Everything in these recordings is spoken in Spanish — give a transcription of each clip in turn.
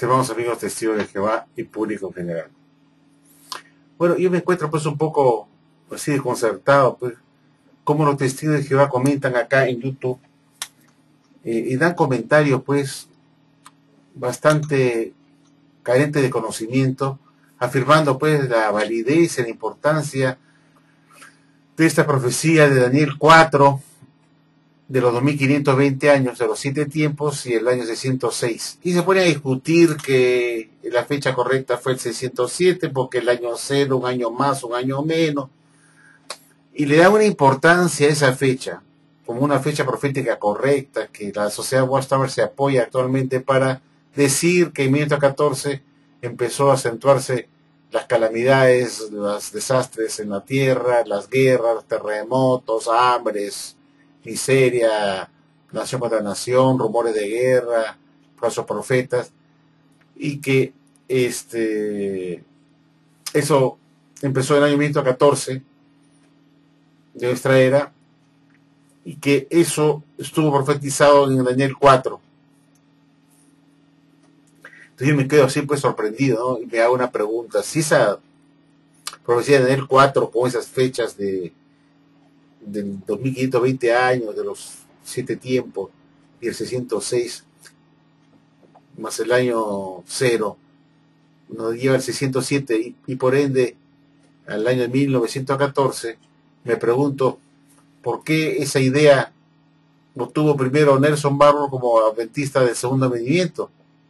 Estimados amigos testigos de Jehová y público en general. Bueno, yo me encuentro pues un poco así desconcertado, pues, como los testigos de Jehová comentan acá en YouTube y dan comentarios pues bastante carentes de conocimiento, afirmando pues la validez y la importancia de esta profecía de Daniel 4, de los 2520 años, de los 7 tiempos y el año 606. Y se pone a discutir que la fecha correcta fue el 607, porque el año 0, un año más, un año menos. Y le da una importancia a esa fecha, como una fecha profética correcta, que la sociedad Watchtower se apoya actualmente para decir que en 1914 empezó a acentuarse las calamidades, los desastres en la tierra, las guerras, terremotos, hambres, miseria, nación contra nación, rumores de guerra, falsos profetas, y que eso empezó en el año 1914 de nuestra era, y que eso estuvo profetizado en Daniel 4. Entonces yo me quedo así pues sorprendido, ¿no? Y me hago una pregunta: si esa profecía de Daniel 4 con esas fechas del 2520 años, de los 7 tiempos y el 606 más el año 0 nos lleva al 607 y por ende al año 1914, me pregunto por qué esa idea lo tuvo primero Nelson Barbour como adventista del segundo advenimiento.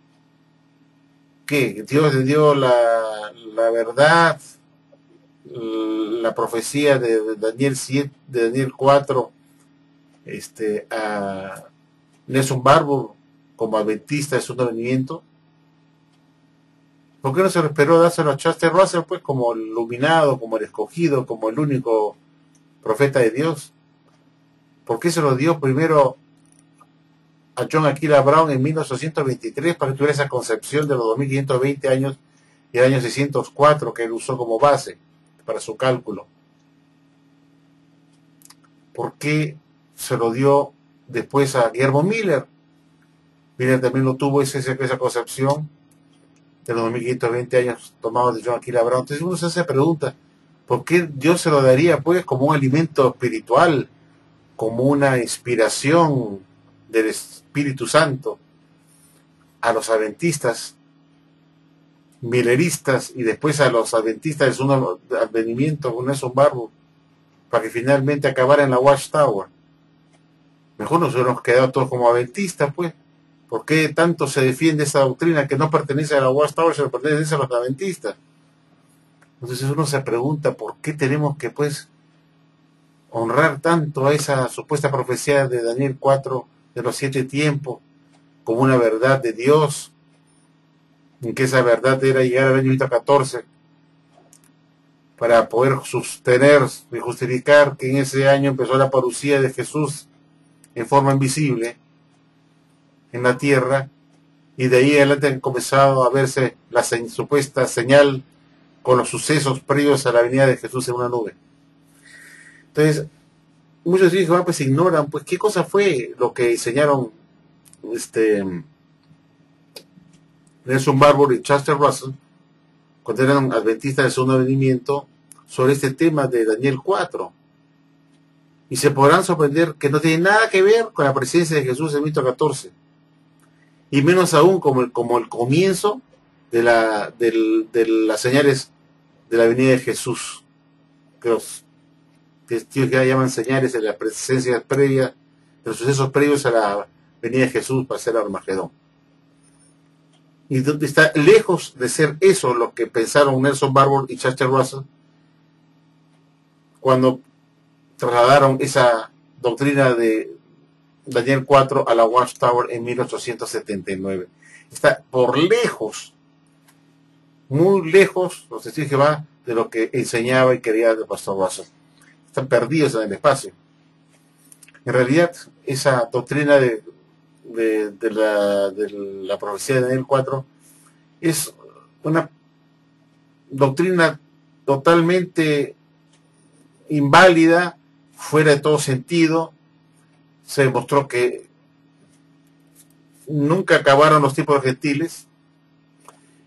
¿Qué? Dios le dio la verdad, la profecía de Daniel 7, de Daniel 4, a Nelson Barbour como adventista de segundo advenimiento. ¿Por qué no se esperó dárselo a Chester Russell pues como el iluminado, como el escogido, como el único profeta de Dios? ¿Por qué se lo dio primero a John Aquila Brown en 1823 para que tuviera esa concepción de los 2520 años y el año 604 que él usó como base para su cálculo? ¿Por qué se lo dio después a Guillermo Miller? Miller también lo tuvo esa concepción de los 2520 años tomados de John Aquila Brown. Entonces uno se hace pregunta, ¿por qué Dios se lo daría pues como un alimento espiritual, como una inspiración del Espíritu Santo a los adventistas, milleristas, y después a los adventistas del segundo advenimiento con Nelson Barbour, para que finalmente acabara en la Watchtower? Mejor nos hubiéramos quedado todos como adventistas, pues. ¿Por qué tanto se defiende esa doctrina que no pertenece a la Watchtower, sino pertenece a los adventistas? Entonces uno se pregunta, ¿por qué tenemos que, pues, honrar tanto a esa supuesta profecía de Daniel 4 de los 7 tiempos como una verdad de Dios, en que esa verdad era llegar al año 1914 para poder sostener y justificar que en ese año empezó la parucía de Jesús en forma invisible en la tierra, y de ahí adelante han comenzado a verse la supuesta señal con los sucesos previos a la venida de Jesús en una nube? Entonces, muchos de ellos pues ignoran pues qué cosa fue lo que enseñaron Nelson Barbour y Chester Russell cuando eran adventistas del segundo advenimiento sobre este tema de Daniel 4. Y se podrán sorprender que no tiene nada que ver con la presencia de Jesús en 1914. Y menos aún como el comienzo de las señales de la venida de Jesús, que los testigos ya llaman señales de la presencia previa, de los sucesos previos a la venida de Jesús para hacer Armagedón. Y está lejos de ser eso lo que pensaron Nelson Barbour y Chester Russell cuando trasladaron esa doctrina de Daniel 4 a la Watchtower en 1879. Está por lejos, muy lejos, los testigos de Jehová, de lo que enseñaba y quería el pastor Russell. Están perdidos en el espacio. En realidad, esa doctrina de la profecía de Daniel 4 es una doctrina totalmente inválida, fuera de todo sentido. Se demostró que nunca acabaron los tiempos gentiles,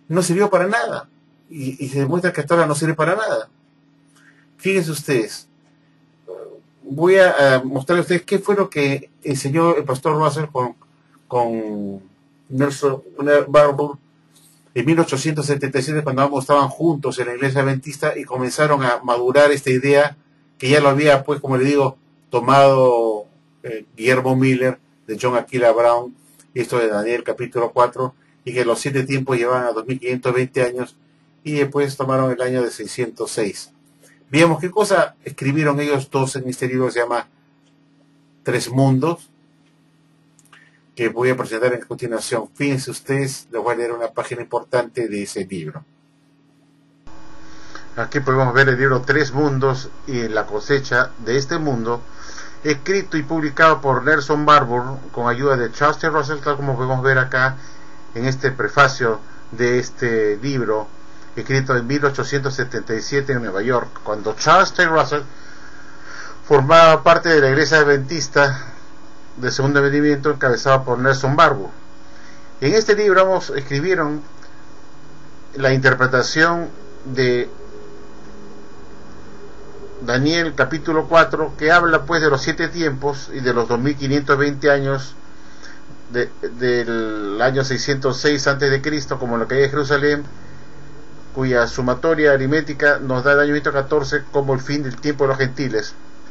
no sirvió para nada. Y se demuestra que hasta ahora no sirve para nada. Fíjense ustedes, voy a mostrarles a ustedes qué fue lo que enseñó el pastor Russell con Nelson Barbour en 1877, cuando ambos estaban juntos en la iglesia adventista y comenzaron a madurar esta idea que ya lo había, pues, como le digo, tomado Guillermo Miller, de John Aquila Brown, esto de Daniel capítulo 4, y que los 7 tiempos llevan a 2520 años, y después tomaron el año de 606. Veamos qué cosa escribieron ellos dos en este libro que se llama Tres Mundos, que voy a presentar en continuación. Fíjense ustedes, les voy a leer una página importante de ese libro. Aquí podemos ver el libro Tres Mundos y la cosecha de este mundo, escrito y publicado por Nelson Barbour con ayuda de Charles T. Russell, tal como podemos ver acá en este prefacio de este libro, escrito en 1877 en Nueva York, cuando Charles T. Russell formaba parte de la iglesia adventista de segundo advenimiento encabezada por Nelson Barbour. En este libro escribieron la interpretación de Daniel capítulo 4, que habla pues de los 7 tiempos y de los 2520 años del año 606 a.C., como la caída de Jerusalén, cuya sumatoria aritmética nos da el año 114 como el fin del tiempo de los gentiles.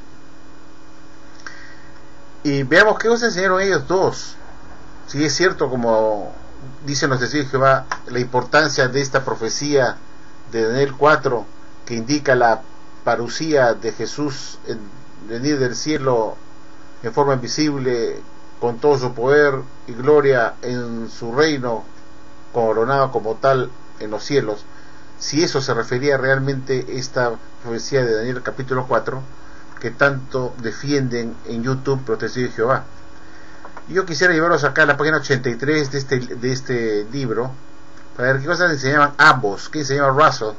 Y veamos qué nos enseñaron ellos dos. Si es cierto, como dicen los testigos de Jehová, la importancia de esta profecía de Daniel 4, que indica la parucía de Jesús en venir del cielo en forma invisible, con todo su poder y gloria en su reino, coronado como tal en los cielos. Si eso se refería realmente esta profecía de Daniel capítulo 4, que tanto defienden en YouTube los testigos de Jehová. Yo quisiera llevarlos acá a la página 83 de este libro, para ver qué cosas enseñaban ambos, qué enseñaba Russell,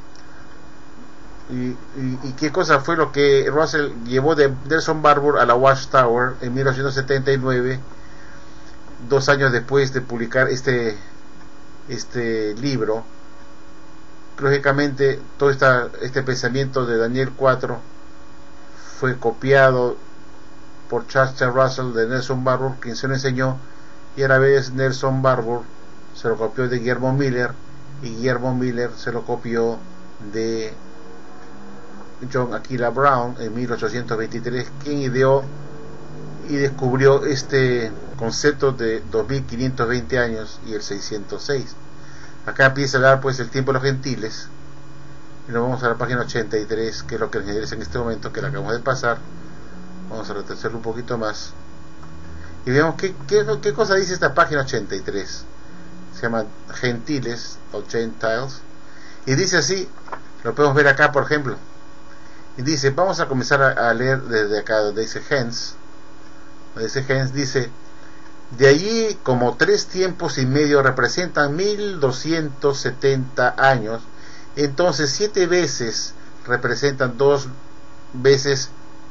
y qué cosa fue lo que Russell llevó de Nelson Barbour a la Watchtower en 1979, 2 años después de publicar este libro. Lógicamente todo este pensamiento de Daniel 4 fue copiado por Charles T. Russell de Nelson Barbour, quien se lo enseñó, y a la vez Nelson Barbour se lo copió de Guillermo Miller, y Guillermo Miller se lo copió de John Aquila Brown en 1823, quien ideó y descubrió este concepto de 2520 años y el 606. Acá empieza a hablar pues el tiempo de los gentiles, y nos vamos a la página 83, que es lo que les interesa en este momento, que la acabamos de pasar. Vamos a retrocederlo un poquito más y veamos qué cosa dice esta página 83. Se llama Gentiles o Gentiles, y dice así, lo podemos ver acá por ejemplo, y dice, vamos a comenzar a leer desde acá donde dice Gens, dice: de allí como 3 tiempos y medio representan 1270 años, entonces 7 veces representan 2 veces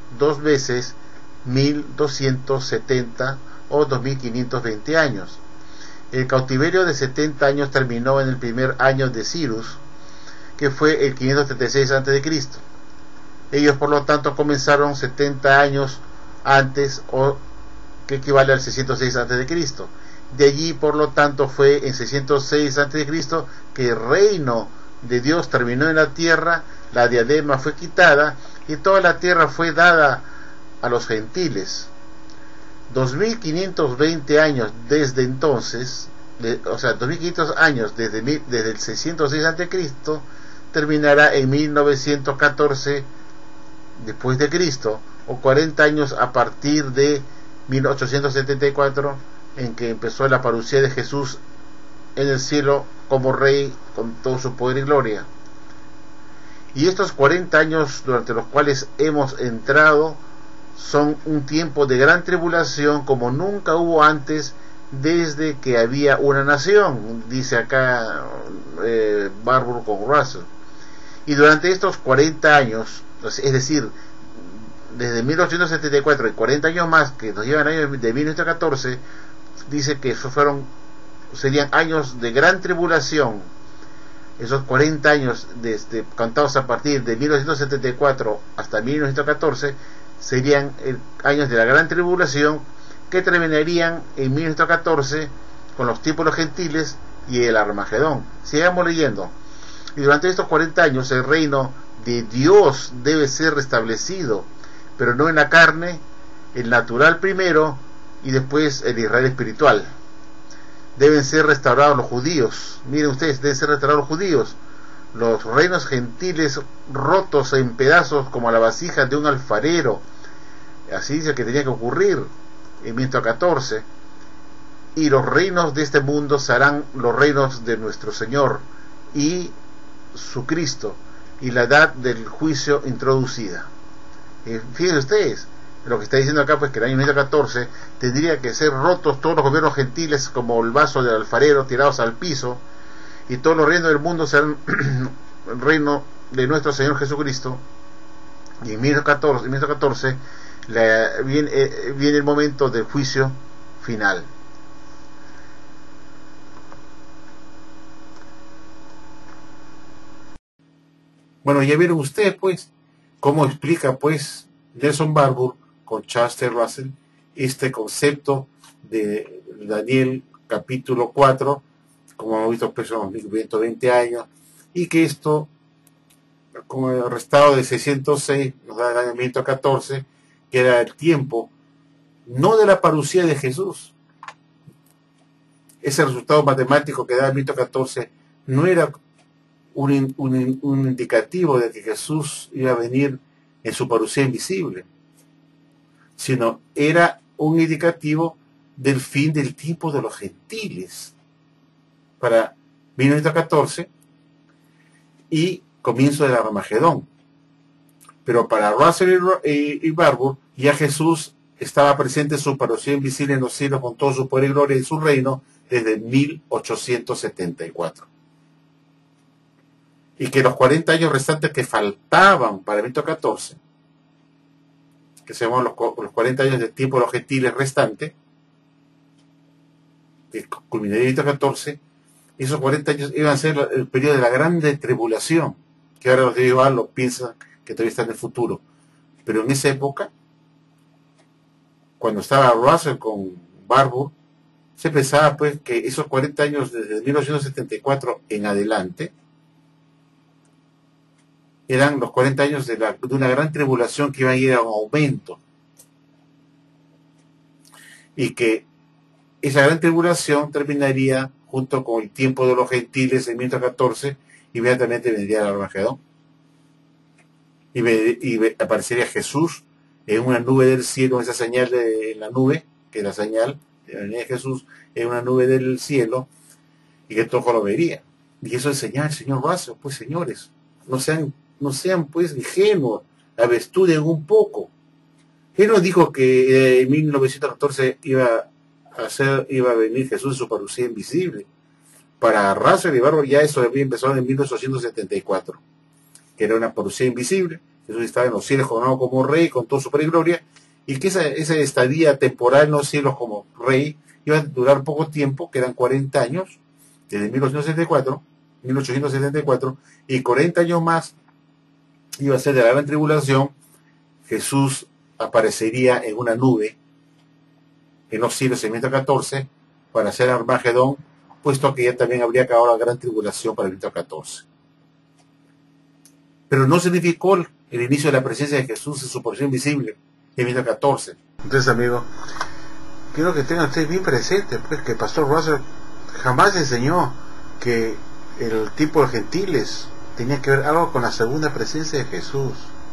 1270 o 2520 años. El cautiverio de 70 años terminó en el primer año de Cyrus, que fue el 536 a.C. Ellos por lo tanto comenzaron 70 años antes, o que equivale al 606 a.C. De allí por lo tanto fue en 606 a.C. que el reino de Dios terminó en la tierra, la diadema fue quitada y toda la tierra fue dada a los gentiles. 2520 años desde entonces, o sea, 2500 años desde el 606 a.C., terminará en 1914 después de Cristo, o 40 años a partir de 1874, en que empezó la parucía de Jesús en el cielo como rey con todo su poder y gloria. Y estos 40 años durante los cuales hemos entrado son un tiempo de gran tribulación como nunca hubo antes desde que había una nación, dice acá Barbour con Russell. Y durante estos 40 años, es decir, desde 1874 y 40 años más que nos llevan años de 1914, dice que esos serían años de gran tribulación, esos 40 años contados a partir de 1974 hasta 1914 serían años de la gran tribulación, que terminarían en 1914 con los tiempos de los gentiles y el Armagedón. Sigamos leyendo. Y durante estos 40 años el reino de Dios debe ser restablecido, pero no en la carne, el natural primero y después el Israel espiritual. Deben ser restaurados los judíos. Miren ustedes, deben ser restaurados los judíos. Los reinos gentiles rotos en pedazos como la vasija de un alfarero. Así dice que tenía que ocurrir en 1914. Y los reinos de este mundo serán los reinos de nuestro Señor y su Cristo, y la edad del juicio introducida. Fíjense ustedes, lo que está diciendo acá, pues que el año 1914 tendría que ser rotos todos los gobiernos gentiles como el vaso del alfarero, tirados al piso, y todos los reinos del mundo serán el reino de nuestro Señor Jesucristo. Y en 1914 viene el momento del juicio final. Bueno, ya vieron ustedes, pues, cómo explica, pues, Nelson Barbour con Charles T. Russell este concepto de Daniel capítulo 4, como hemos visto, pues, son 120 años, y que esto, como el restado de 606, nos da el año 1914, que era el tiempo, no de la parucía de Jesús. Ese resultado matemático que da el 1914 no era un indicativo de que Jesús iba a venir en su parucía invisible, sino era un indicativo del fin del tiempo de los gentiles para 1914 y comienzo del Armagedón. Pero para Russell y Barbour, ya Jesús estaba presente en su parucía invisible en los cielos con todo su poder y gloria y su reino desde 1874. Y que los 40 años restantes que faltaban para el 1914, que se llaman los 40 años del tiempo de los gentiles restantes, que culminaría en 1914, esos 40 años iban a ser el periodo de la grande tribulación, que ahora los de Jehová lo piensan que todavía está en el futuro. Pero en esa época, cuando estaba Russell con Barbour, se pensaba pues que esos 40 años desde 1974 en adelante eran los 40 años de una gran tribulación que iba a ir a un aumento, y que esa gran tribulación terminaría junto con el tiempo de los gentiles en 1914, inmediatamente vendría el Armagedón, y aparecería Jesús en una nube del cielo, esa señal de la nube, que es la señal de la venida de Jesús en una nube del cielo, y que todo lo vería. Y eso es señal, señor Russell, pues señores, no sean pues ingenuos, avestuden un poco. Él nos dijo que en 1914 iba a venir Jesús en su parucía invisible. Para Russell y Barbour ya eso había empezado en 1874, que era una parucía invisible. Jesús estaba en los cielos coronado como rey con toda su poder y gloria, y que esa estadía temporal en los cielos como rey iba a durar poco tiempo, que eran 40 años, desde 1874, y 40 años más iba a ser de la gran tribulación. Jesús aparecería en una nube en los cielos en 1914 para hacer Armagedón, puesto que ya también habría acabado la gran tribulación para el 1914. Pero no significó el inicio de la presencia de Jesús en su porción invisible en 1914. Entonces, amigo, quiero que tengan ustedes bien presente, pues, que el pastor Russell jamás enseñó que el tipo de gentiles tenía que ver algo con la segunda presencia de Jesús.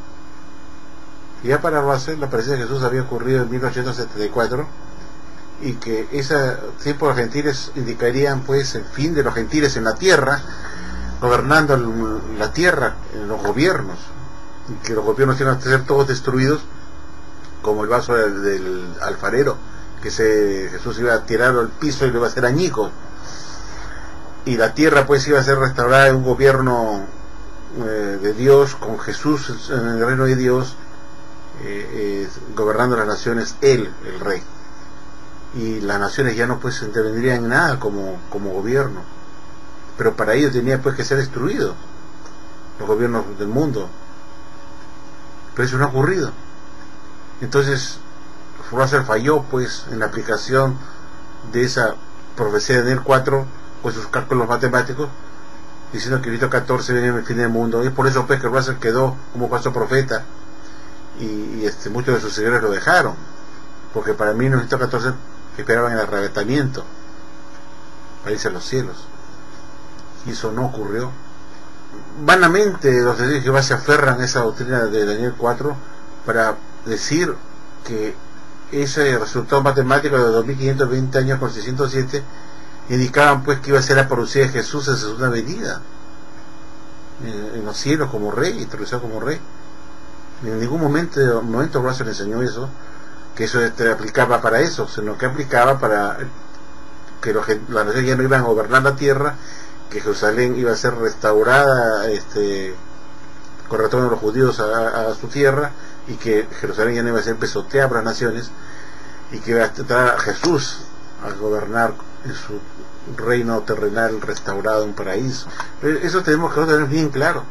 Y ya para Russell, la presencia de Jesús había ocurrido en 1874, y que ese tipo de gentiles indicarían pues el fin de los gentiles en la tierra, gobernando la tierra, en los gobiernos, y que los gobiernos iban a ser todos destruidos, como el vaso del alfarero, que Jesús iba a tirarlo al piso y lo iba a hacer añicos, y la tierra pues iba a ser restaurada en un gobierno de Dios, con Jesús en el reino de Dios, gobernando las naciones, él, el rey, y las naciones ya no pues intervendrían en nada como gobierno. pero para ello tenía pues que ser destruido los gobiernos del mundo, pero eso no ha ocurrido. Entonces Russell falló pues en la aplicación de esa profecía de Daniel 4 con sus cálculos matemáticos, diciendo que Cristo 14 viene el fin del mundo. Y es por eso pues que Russell quedó como falso profeta y muchos de sus seguidores lo dejaron, porque para 1914 esperaban el arrebatamiento para irse a los cielos, y eso no ocurrió. Vanamente los testigos de Jehová se aferran a esa doctrina de Daniel 4 para decir que ese resultado matemático de 2520 años con 607 indicaban pues que iba a ser la parucía de Jesús en su segunda venida en los cielos como rey, introducido como rey. En ningún momento Russell enseñó eso, que eso aplicaba para eso, sino que aplicaba para que las naciones ya no iban a gobernar la tierra, que Jerusalén iba a ser restaurada con retorno de los judíos a su tierra, y que Jerusalén ya no iba a ser pisoteada por las naciones, y que iba a estar Jesús a gobernar en su reino terrenal restaurado, un paraíso. Eso tenemos que tener bien claro.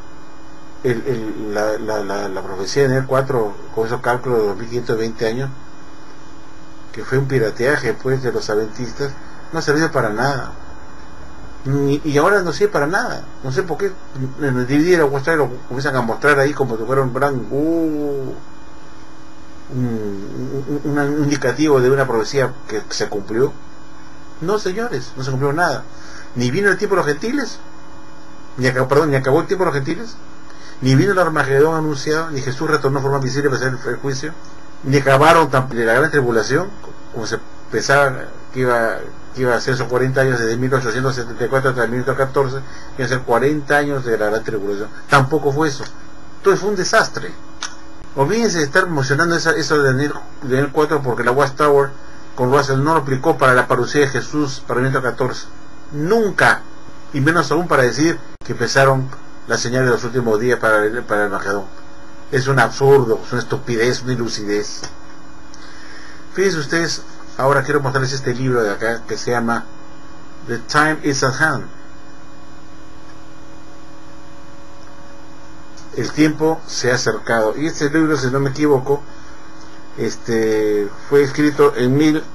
La profecía de Daniel 4 con esos cálculos de 2520 años, que fue un pirateaje pues de los adventistas, no ha servido para nada, y ahora no sirve para nada. No sé por qué en el DVD lo comienzan a mostrar ahí como si fuera un gran un indicativo de una profecía que se cumplió. No, señores, no se cumplió nada. Ni vino el tiempo de los gentiles, ni acabó el tiempo de los gentiles, ni vino el Armagedón anunciado, ni Jesús retornó en forma visible para hacer el juicio, ni acabaron de la gran tribulación, como se pensaba que iba a ser esos 40 años desde 1874 hasta 1914, iban a ser 40 años de la gran tribulación. Tampoco fue eso. Entonces fue un desastre. Olvídense de estar emocionando eso de Daniel 4, porque la Watchtower con Russell no lo aplicó para la parucía de Jesús para 1914. Nunca. Y menos aún para decir que empezaron las señales de los últimos días para el Armagedón. Es un absurdo, es una estupidez, una ilucidez. Fíjense ustedes, ahora quiero mostrarles este libro de acá que se llama The Time is at Hand. El tiempo se ha acercado. Y este libro, si no me equivoco, fue escrito en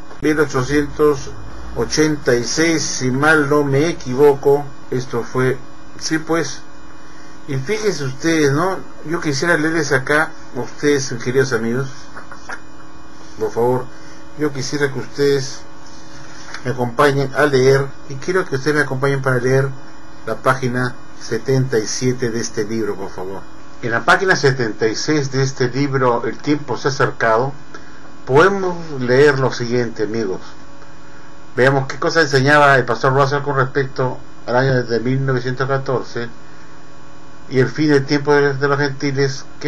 1886, si mal no me equivoco. Esto fue, sí pues. Y fíjense ustedes, ¿no? Yo quisiera leerles acá a ustedes, queridos amigos, por favor, yo quisiera que ustedes me acompañen a leer, y quiero que ustedes me acompañen para leer la página 77 de este libro, por favor. En la página 76 de este libro, El tiempo se ha acercado, podemos leer lo siguiente, amigos. Veamos qué cosa enseñaba el pastor Russell con respecto al año de 1914 y el fin del tiempo de los gentiles, que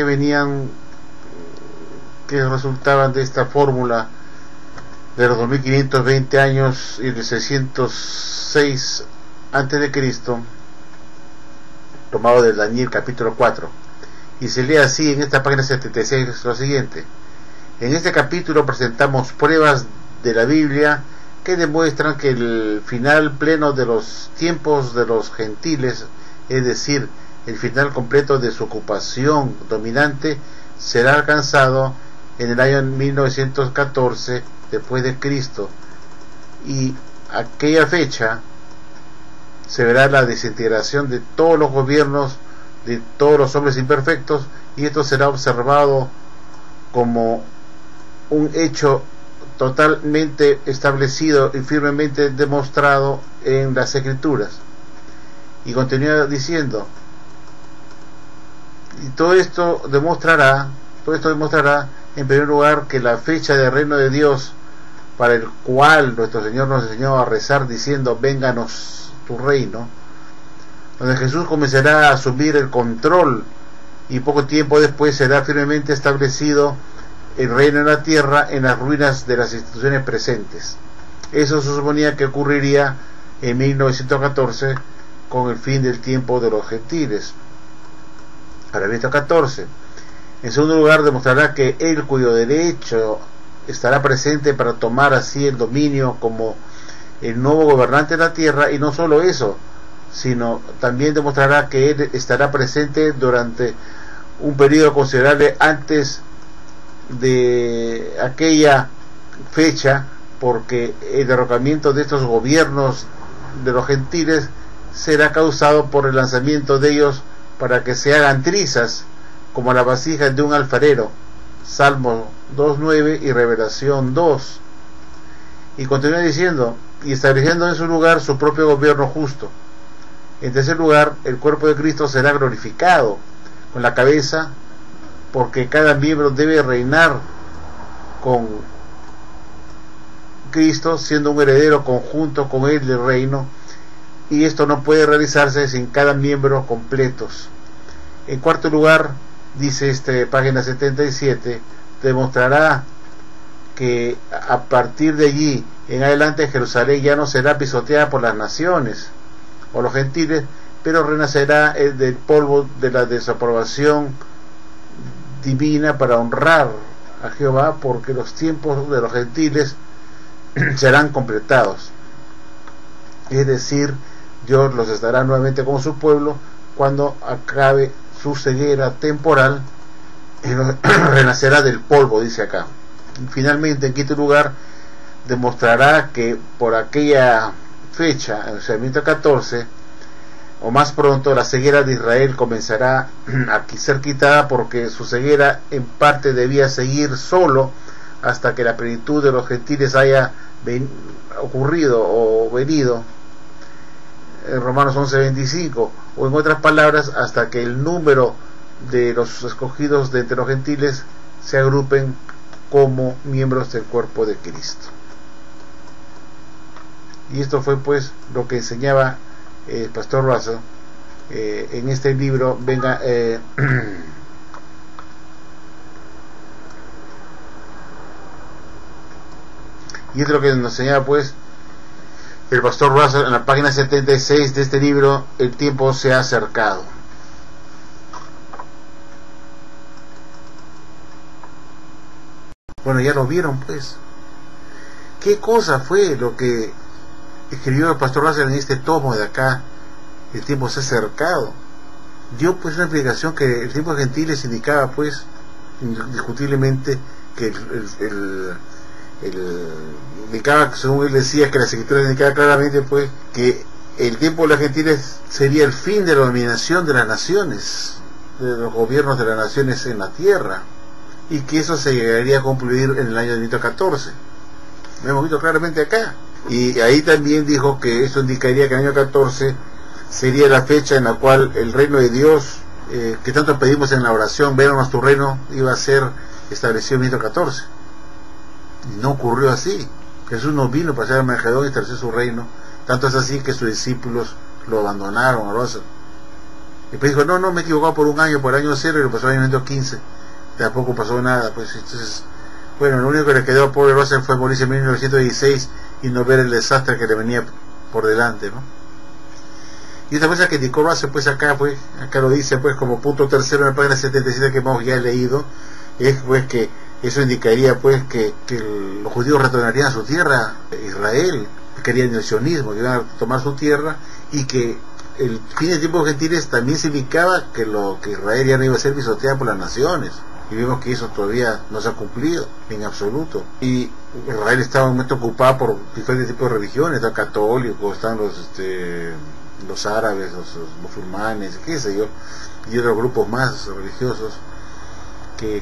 resultaban de esta fórmula de los 2520 años y de 606 antes de Cristo, tomado de Daniel capítulo 4. Y se lee así en esta página 76 lo siguiente: en este capítulo presentamos pruebas de la Biblia que demuestran que el final pleno de los tiempos de los gentiles, es decir, el final completo de su ocupación dominante, será alcanzado en el año 1914 después de Cristo, y aquella fecha se verá la desintegración de todos los gobiernos de todos los hombres imperfectos, y esto será observado como un hecho totalmente establecido y firmemente demostrado en las Escrituras. Y continúa diciendo, y todo esto demostrará en primer lugar que la fecha del reino de Dios, para el cual nuestro Señor nos enseñó a rezar diciendo vénganos tu reino, donde Jesús comenzará a asumir el control, y poco tiempo después será firmemente establecido el reino en la tierra en las ruinas de las instituciones presentes. Eso se suponía que ocurriría en 1914 con el fin del tiempo de los gentiles. Para 1914. En segundo lugar, demostrará que él, cuyo derecho estará presente para tomar así el dominio como el nuevo gobernante de la tierra, y no solo eso, sino también demostrará que Él estará presente durante un periodo considerable antes de aquella fecha, porque el derrocamiento de estos gobiernos de los gentiles será causado por el lanzamiento de ellos para que se hagan trizas como las vasijas de un alfarero. Salmo 2.9 y Revelación 2. Y continúa diciendo, y estableciendo en su lugar su propio gobierno justo. En tercer lugar, el cuerpo de Cristo será glorificado con la cabeza, porque cada miembro debe reinar con Cristo, siendo un heredero conjunto con Él del reino, y esto no puede realizarse sin cada miembro completos. En cuarto lugar, dice página 77, demostrará que a partir de allí en adelante Jerusalén ya no será pisoteada por las naciones o los gentiles, pero renacerá del polvo de la desaprobación divina para honrar a Jehová, porque los tiempos de los gentiles serán completados. Es decir, Dios los estará nuevamente como su pueblo cuando acabe su ceguera temporal y renacerá del polvo, dice acá. Y finalmente, en quinto lugar, demostrará que por aquella fecha, en el 2014 o más pronto, la ceguera de Israel comenzará a ser quitada, porque su ceguera en parte debía seguir solo hasta que la plenitud de los gentiles haya ocurrido o venido, en Romanos 11:25, o en otras palabras, hasta que el número de los escogidos de entre los gentiles se agrupen como miembros del cuerpo de Cristo. Y esto fue pues lo que enseñaba el pastor Russell en este libro. Y esto es lo que nos enseñaba pues el pastor Russell en la página 76 de este libro, El tiempo se ha acercado. Bueno, ya lo vieron pues. ¿Qué cosa fue lo que escribió el pastor Russell en este tomo de acá? El tiempo se ha acercado. Dio pues una explicación que el tiempo gentiles indicaba pues indiscutiblemente que indicaba, según él decía, que las escrituras indicaban claramente pues que el tiempo de los gentiles sería el fin de la dominación de las naciones, de los gobiernos de las naciones en la tierra, y que eso se llegaría a concluir en el año 2014. Lo hemos visto claramente acá. Y ahí también dijo que eso indicaría que el año 14 sería la fecha en la cual el reino de Dios, que tanto pedimos en la oración, venos tu reino, iba a ser establecido en el 2014. Y no ocurrió así. Jesús no vino para ser Armagedón y establecer su reino. Tanto es así que sus discípulos lo abandonaron a Russell. Y después dijo, no, me he equivocado por un año, por el año 0, y lo pasó en el año 15. Tampoco pasó nada. Pues entonces, bueno, lo único que le quedó a pobre Russell fue morirse en 1916 y no ver el desastre que le venía por delante, ¿no? Y otra cosa que indicó Russell pues acá lo dice pues como punto tercero en la página 77 que hemos ya leído, es pues que eso indicaría pues que los judíos retornarían a su tierra, Israel, que querían el sionismo, que iban a tomar su tierra, y que el fin de tiempos gentiles también significaba que Israel ya no iba a ser pisoteada por las naciones. Y vemos que eso todavía no se ha cumplido en absoluto. Y Israel estaba en un momento ocupado por diferentes tipos de religiones, están católicos, están los árabes, los musulmanes, qué sé yo, y otros grupos más religiosos que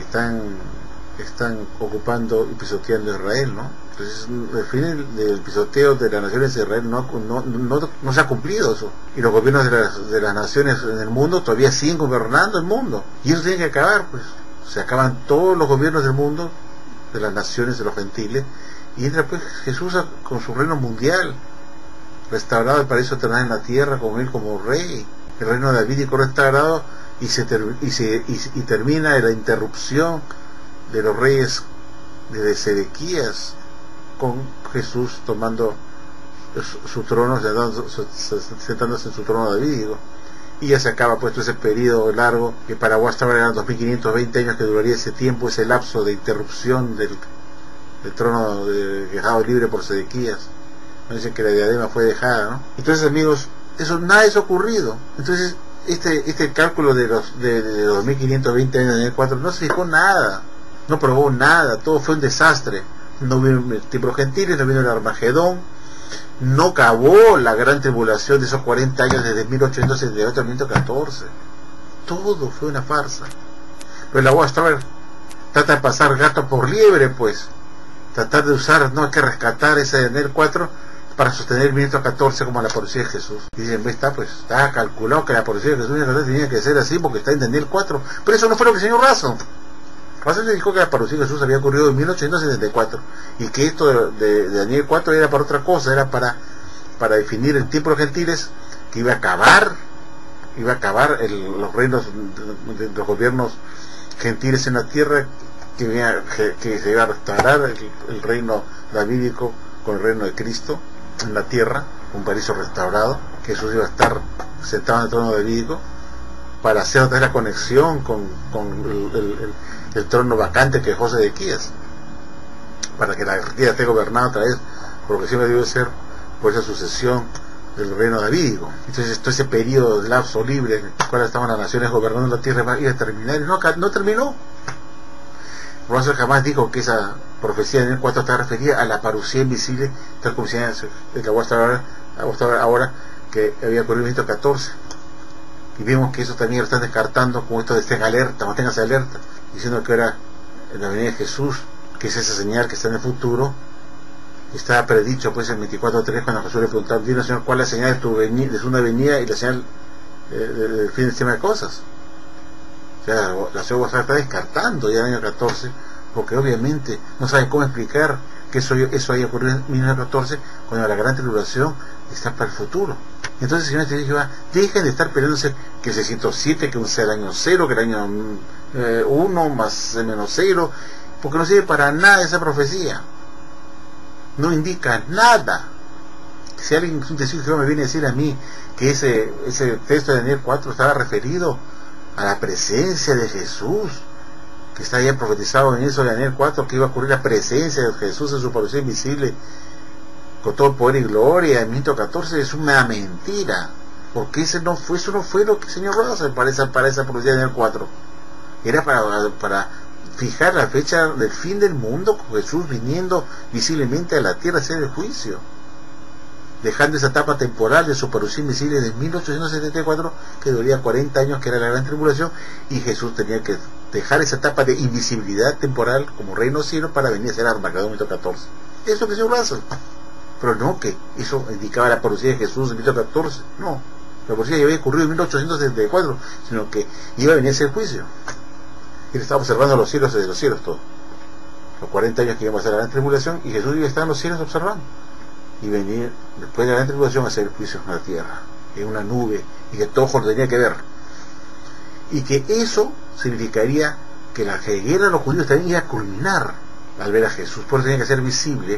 están ocupando y pisoteando Israel, ¿no? Entonces el fin del pisoteo de las naciones de Israel no se ha cumplido eso, y los gobiernos de las naciones en el mundo todavía siguen gobernando el mundo, y eso tiene que acabar. Pues se acaban todos los gobiernos del mundo, de las naciones, de los gentiles, y entra pues Jesús con su reino mundial restaurado, el paraíso terrenal en la tierra, con él como rey, el reino davídico restaurado, y termina la interrupción de los reyes de Sedequías, con Jesús tomando su trono, sentándose en su trono davídico, y ya se acaba puesto ese periodo largo, que para Guastaba eran 2520 años que duraría ese tiempo, ese lapso de interrupción del trono dejado libre por Sedequías. Dicen que la diadema fue dejada, ¿no? Entonces, amigos, Eso, nada de eso ha ocurrido. Entonces, este cálculo de los 2520 años de Daniel 4 no se fijó nada, no probó nada, todo fue un desastre. No vino el tiempo gentiles, no vino el Armagedón, no acabó la gran tribulación de esos 40 años desde 1878 a 1914. Todo fue una farsa. Pero la Watchtower trata de pasar gato por liebre, pues. Tratar de usar, no hay que rescatar ese Daniel 4 para sostener el 1914 como la parucía de Jesús. Y dicen, está calculado que la parucía de Jesús tenía que ser así porque está en Daniel 4. Pero eso no fue lo que enseñó Razo. Razo le dijo que la parucía de Jesús había ocurrido en 1874 y que esto de Daniel 4 era para otra cosa, era para definir el tiempo de los gentiles, que iba a acabar los reinos de los gobiernos gentiles en la tierra, que se iba a restaurar el reino davídico con el reino de Cristo en la tierra, un paraíso restaurado, que Jesús iba a estar sentado en el trono davídico para hacer otra vez la conexión con el trono vacante que dejó Sedequías, para que la tierra esté gobernada otra vez por lo que siempre debe ser, por esa sucesión del reino davídico. Entonces todo ese periodo de lapso libre en el cual estaban las naciones gobernando la tierra iba a terminar, y no terminó. Russell jamás dijo que esa profecía de Daniel 4 está referida a la parucía invisible, tal como se acabó hasta ahora, que había ocurrido en 1914. Y vimos que eso también lo están descartando, como esto de estén alerta, manténganse alerta, diciendo que era la venida de Jesús, que es esa señal que está en el futuro. Estaba predicho pues en 24:3, cuando Jesús le preguntaba, dile, Señor, ¿cuál es la señal de su venida y la señal del fin del sistema de cosas? O sea, la ciudad está descartando ya en el año 14, porque obviamente no saben cómo explicar que eso haya ocurrido en 1914, cuando la gran tribulación está para el futuro. Entonces el Señor te dice, dejen de estar peleándose que el 607, que el año 0, que el año 1 más menos 0, porque no sirve para nada esa profecía. No indica nada. Si alguien, un testigo me viene a decir a mí que ese texto de Daniel 4 estaba referido a la presencia de Jesús, que está ya profetizado en eso de Daniel 4, que iba a ocurrir la presencia de Jesús en su aparición invisible con todo poder y gloria en 1914, es una mentira, porque eso no fue lo que el Señor hace para esa profecía de Daniel 4. Era para fijar la fecha del fin del mundo, con Jesús viniendo visiblemente a la tierra a hacer el juicio, dejando esa etapa temporal de su parucía invisible de 1874, que duraría 40 años, que era la gran tribulación, y Jesús tenía que dejar esa etapa de invisibilidad temporal como reino cielo para venir a ser Armagedón 1914. Eso es lo que el Señor hace. Pero no que eso indicaba la parucía de Jesús en 1914, no, la parucía ya había ocurrido en 1874, sino que iba a venir a hacer juicio. Él estaba observando los cielos desde los cielos, todo los 40 años que iba a ser la gran tribulación, y Jesús iba a estar en los cielos observando y venir después de la gran tribulación a hacer el juicio en la tierra, en una nube, y que todo lo tenía que ver, y que eso significaría que la guerra de los judíos también iba a culminar al ver a Jesús, por eso tenía que ser visible,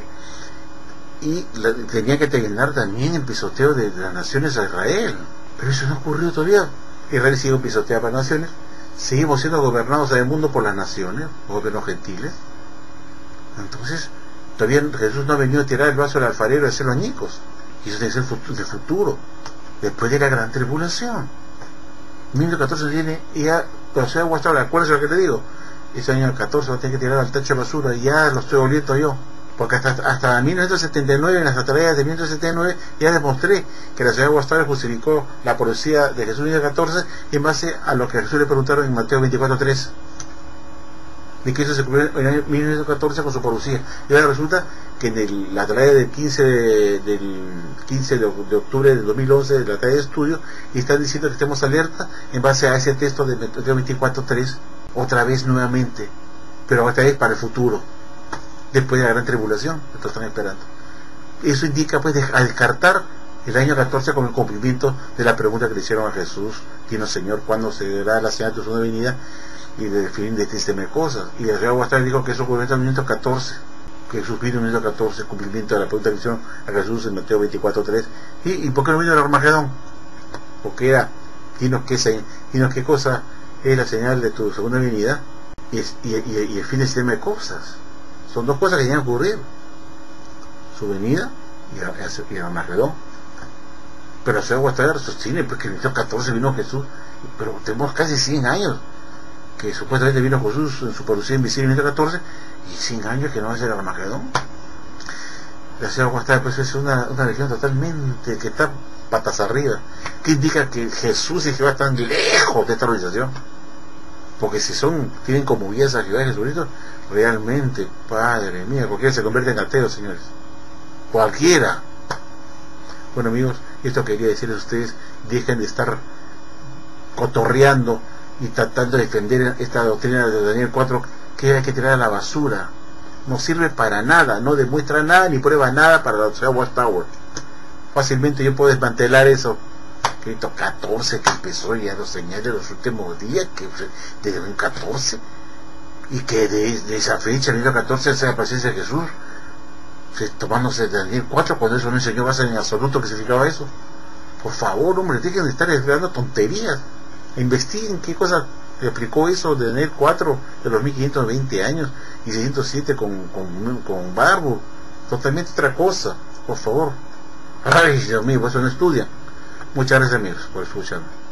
y tenía que terminar también el pisoteo de las naciones a Israel. Pero eso no ocurrió todavía. Israel sigue pisoteando a las naciones, seguimos siendo gobernados en el mundo por las naciones, los gobiernos gentiles. Entonces todavía Jesús no ha venido a tirar el vaso del alfarero y hacer los añicos, y eso tiene que ser de futuro, después de la gran tribulación. 1914 viene y ya, pero se ha gustado, acuérdense lo que te digo, ese año 14 va a tener que tirar al tacho de basura, y ya lo estoy oliendo yo, porque hasta 1979, en las atalayas de 1979, ya demostré que la ciudad de Guastalla justificó la profecía de Jesús en 1914 en base a lo que a Jesús le preguntaron en Mateo 24:3, de que eso se cumplió en el año 1914 con su profecía. Y ahora resulta que en la atalaya del 15 de octubre de 2011, de la atalaya de estudio, y están diciendo que estemos alerta en base a ese texto de Mateo 24:3, otra vez nuevamente, pero esta vez para el futuro, después de la gran tribulación. Entonces están esperando. Eso indica pues a descartar el año 14 con el cumplimiento de la pregunta que le hicieron a Jesús: Dinos, Señor, ¿cuándo se dará la señal de tu segunda venida y del fin de este sistema de cosas? Y el rey Aguastal dijo que eso ocurrió en el minuto 14, que Jesús vino en el minuto 14, cumplimiento de la pregunta que le hicieron a Jesús en Mateo 24:3. ¿Y por qué no vino el Armagedón? Porque era, dinos qué cosa es la señal de tu segunda venida y el fin del sistema de cosas. Son dos cosas que tienen que ocurrir: su venida y el Armagedón. Pero la Ciudad Guastalla sostiene porque en el 14 vino Jesús, pero tenemos casi 100 años que supuestamente vino Jesús en su parucía invisible en el 14 y 100 años que no va a ser el Armagedón. La Ciudad Guastalla pues es una religión totalmente que está patas arriba, que indica que Jesús y Jehová están lejos de esta organización, porque si tienen como guía esa Jehová y Jesucristo, realmente, Padre mío, cualquiera se convierte en ateo, señores, cualquiera. Bueno, amigos, esto quería decirles a ustedes: dejen de estar cotorreando y tratando de defender esta doctrina de Daniel 4, que hay que tirar a la basura. No sirve para nada, no demuestra nada ni prueba nada para la Sociedad Watchtower. Fácilmente yo puedo desmantelar eso. Cristo 14 que empezó ya los señales de los últimos días, que desde un 14, y que de esa fecha, el 14, sea la presencia de Jesús, tomándose de Daniel 4, cuando eso no enseñó base en absoluto que significaba eso. Por favor, hombre, dejen de estar dando tonterías. Investiguen qué cosa explicó eso de Daniel 4 de los 1520 años y 607 con Barbo. Totalmente otra cosa, por favor. Ay, Dios mío, eso no estudia. Muchas gracias, amigos, por escucharme.